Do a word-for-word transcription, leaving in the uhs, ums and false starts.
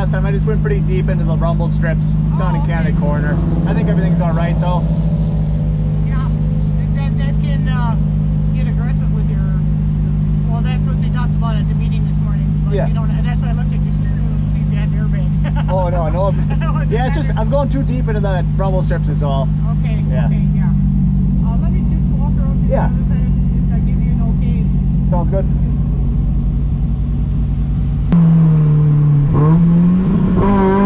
last time. I just went pretty deep into the rumble strips down Oh, in Canada okay. Corner. I think everything's all right though. Yeah, that, that can uh, get aggressive with your, well, that's what they talked about at the meeting this morning. But Yeah. You don't, that's why I looked at your steering wheel to see if you had an airbag. Oh no, no. Yeah, it's just, I'm going too deep into the rumble strips is all. Okay, Yeah. okay, yeah. Uh, let me just walk around to the Yeah. other side if I give you an okay. Sounds good. Mm-hmm.